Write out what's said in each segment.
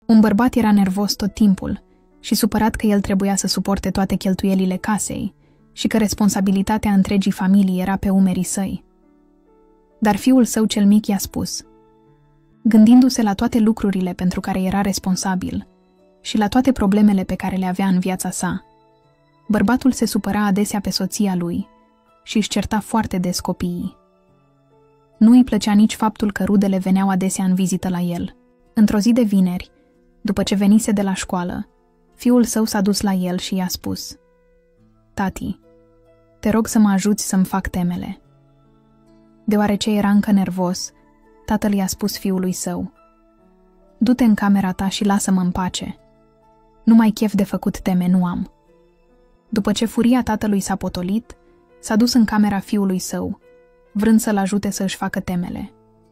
Un bărbat era nervos tot timpul și supărat că el trebuia să suporte toate cheltuielile casei și că responsabilitatea întregii familii era pe umerii săi. Dar fiul său cel mic i-a spus, gândindu-se la toate lucrurile pentru care era responsabil și la toate problemele pe care le avea în viața sa, bărbatul se supăra adesea pe soția lui și își certa foarte des copiii. Nu îi plăcea nici faptul că rudele veneau adesea în vizită la el. Într-o zi de vineri, după ce venise de la școală, fiul său s-a dus la el și i-a spus, tati, te rog să mă ajuți să-mi fac temele. Deoarece era încă nervos, tatăl i-a spus fiului său, du-te în camera ta și lasă-mă în pace. Nu mai chef de făcut teme nu am. După ce furia tatălui s-a potolit, s-a dus în camera fiului său, vrând să-l ajute să își facă temele.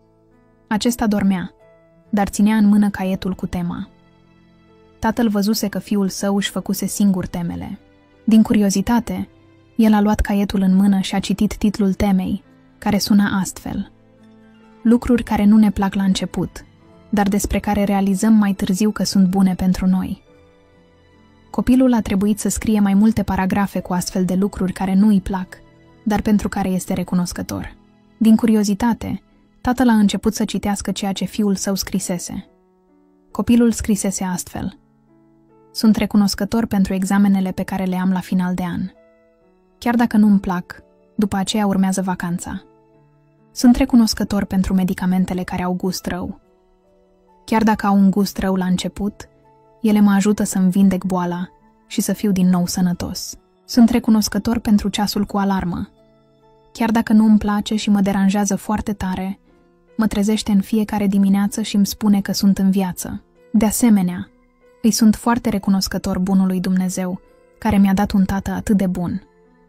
Acesta dormea, dar ținea în mână caietul cu tema. Tatăl văzuse că fiul său își făcuse singur temele. Din curiozitate, el a luat caietul în mână și a citit titlul temei, care suna astfel: lucruri care nu ne plac la început, dar despre care realizăm mai târziu că sunt bune pentru noi. Copilul a trebuit să scrie mai multe paragrafe cu astfel de lucruri care nu îi plac, dar pentru care este recunoscător. Din curiozitate, tatăl a început să citească ceea ce fiul său scrisese. Copilul scrisese astfel: sunt recunoscător pentru examenele pe care le am la final de an. Chiar dacă nu îmi plac, după aceea urmează vacanța. Sunt recunoscător pentru medicamentele care au gust rău. Chiar dacă au un gust rău la început, ele mă ajută să-mi vindec boala și să fiu din nou sănătos. Sunt recunoscător pentru ceasul cu alarmă. Chiar dacă nu îmi place și mă deranjează foarte tare, mă trezește în fiecare dimineață și îmi spune că sunt în viață. De asemenea, îi sunt foarte recunoscător bunului Dumnezeu, care mi-a dat un tată atât de bun.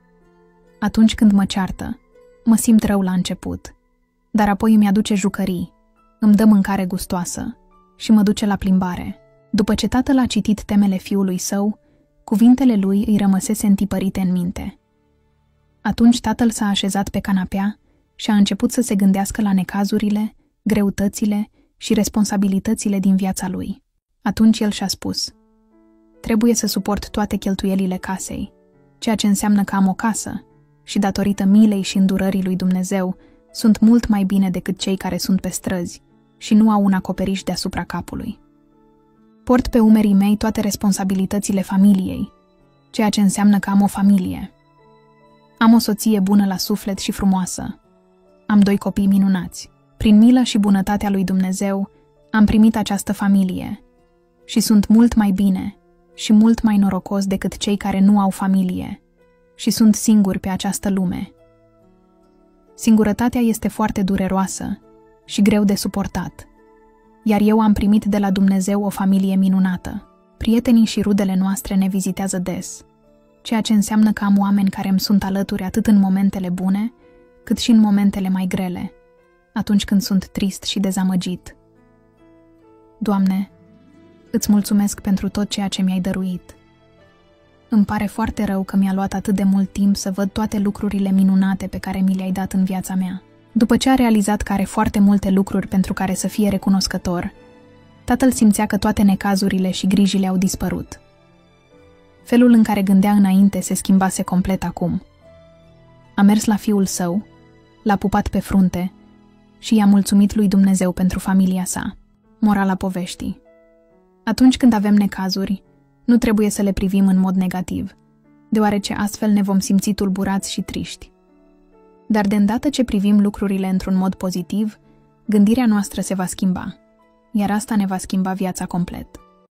Atunci când mă ceartă, mă simt rău la început, dar apoi îmi aduce jucării, îmi dă mâncare gustoasă și mă duce la plimbare. După ce tatăl a citit temele fiului său, cuvintele lui îi rămăsese întipărite în minte. Atunci tatăl s-a așezat pe canapea și a început să se gândească la necazurile, greutățile și responsabilitățile din viața lui. Atunci el și-a spus: trebuie să suport toate cheltuielile casei, ceea ce înseamnă că am o casă și, datorită milei și îndurării lui Dumnezeu, sunt mult mai bine decât cei care sunt pe străzi și nu au un acoperiș deasupra capului. Port pe umerii mei toate responsabilitățile familiei, ceea ce înseamnă că am o familie. Am o soție bună la suflet și frumoasă. Am 2 copii minunați. Prin milă și bunătatea lui Dumnezeu am primit această familie și sunt mult mai bine și mult mai norocos decât cei care nu au familie și sunt singuri pe această lume. Singurătatea este foarte dureroasă și greu de suportat, iar eu am primit de la Dumnezeu o familie minunată. Prietenii și rudele noastre ne vizitează des, ceea ce înseamnă că am oameni care îmi sunt alături atât în momentele bune, cât și în momentele mai grele, atunci când sunt trist și dezamăgit. Doamne, îți mulțumesc pentru tot ceea ce mi-ai dăruit. Îmi pare foarte rău că mi-a luat atât de mult timp să văd toate lucrurile minunate pe care mi le-ai dat în viața mea. După ce a realizat că are foarte multe lucruri pentru care să fie recunoscător, tatăl simțea că toate necazurile și grijile au dispărut. Felul în care gândea înainte se schimbase complet acum. A mers la fiul său, l-a pupat pe frunte și i-a mulțumit lui Dumnezeu pentru familia sa. Morala poveștii: atunci când avem necazuri, nu trebuie să le privim în mod negativ, deoarece astfel ne vom simți tulburați și triști. Dar de îndată ce privim lucrurile într-un mod pozitiv, gândirea noastră se va schimba, iar asta ne va schimba viața complet.